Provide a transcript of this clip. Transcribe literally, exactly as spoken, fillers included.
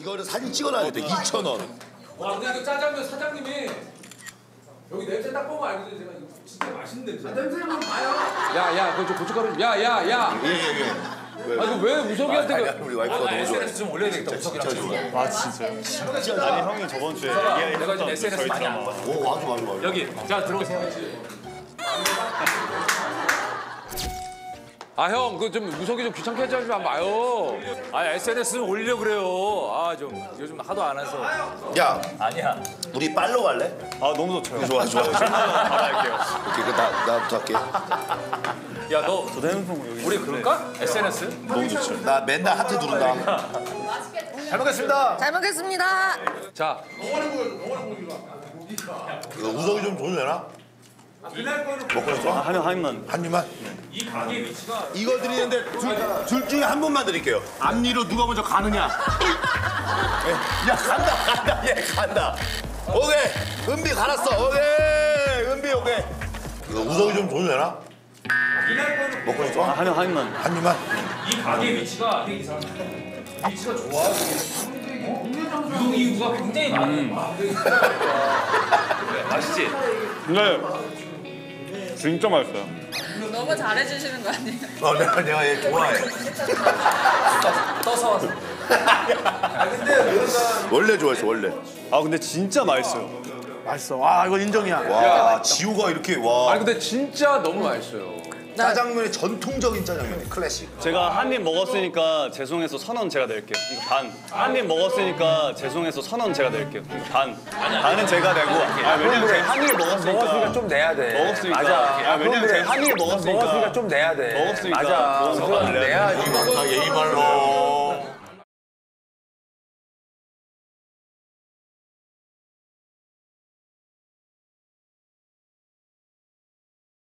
이거는 사진 찍어놔야 돼. 이천 원. 와 근데 이거 짜장면 사장님이 여기 냄새 딱 보면 알거든요. 제가 이거 진짜 맛있는 냄새. 아, 냄새만 봐요. 야야 그거 좀 고춧가루 좀. 야야 야. 예예 예. 아 이거 왜 우석이한테 그? 우리 와이프가 너무 좋아. 에스엔에스 좀 올려야 되겠다. 우석이랑 친구. 아 진짜요? 아니 형이 저번 주에 얘기했던 내가 지금 에스엔에스 저희 많이 안 드라마. 봐. 오 맞아 맞아 맞아. 여기 자 들어오세요. 아 형 그 좀 우석이 좀 귀찮게 하지 마요. 아 에스엔에스 좀 올려 그래요. 아 좀 요즘 하도 안 해서. 야 아니야. 우리 팔로우 할래? 아 너무 좋죠. 좋아 좋아. 알아갈게요. 오케이 그나 나부터 할게. 야 너 저도 핸드폰 여기. 우리 그럴까? 에스엔에스? 너무 좋죠. 나 맨날 하트 누른다. 잘 먹겠습니다. 잘 먹겠습니다. 자 이거 우석이 좀 줘도 되나? 먹고 있어? 아, 한, 한 입만. 한 입만. 이 가게 위치가 이거 드리는데 둘, 둘 중에 한 분만 드릴게요. 앞니로 누가 먼저 가느냐. 예. 야 간다 간다 얘 간다. 오케이 은비 갈았어. 오케이 은비 오케이. 이거 우석이 좀 줘도 되나? 먹고 있어? 아, 한, 한 입만. 한 입만. 이 가게 위치가 되게 이상해. 위치가 좋아. 유동 이유가 굉장히 많아. 아, 되게 맛있지? 근데 진짜 맛있어요. 너무 잘해주시는 거 아니에요? 어 내가 내가 얘 좋아해. 떠서 와서. 원래 좋아했어 원래. 아 근데 진짜 맛있어요. 맛있어. 와 이거 인정이야. 와 지우가 이렇게 와. 아니 근데 진짜 너무 맛있어요. 짜장면의 전통적인 짜장면 클래식. 제가 한 입 먹었으니까 죄송해서 천 원 제가 낼게요. 이거 반. 한 입 먹었으니까 죄송해서 천 원 제가 낼게요. 이거 반. 반은 제가 내고. 아 왜냐면 제가 한 입 먹었으니까. 먹었으니까 좀 내야 돼. 먹었으니까. 맞아. 아 왜냐면 제가 한 입 먹었으니까. 먹었으니까 좀 내야 돼. 먹었으니까. 맞아. 그건 그건 내야지. 예의 많다 예의 말로.